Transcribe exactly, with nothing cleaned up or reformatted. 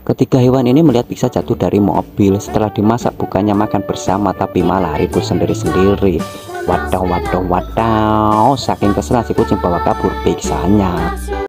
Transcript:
Ketiga hewan ini melihat pizza jatuh dari mobil. Setelah dimasak bukannya makan bersama, tapi malah ribut sendiri-sendiri. Wadaw, wadaw, wadaw. Saking kesel si kucing bawa kabur pizzanya.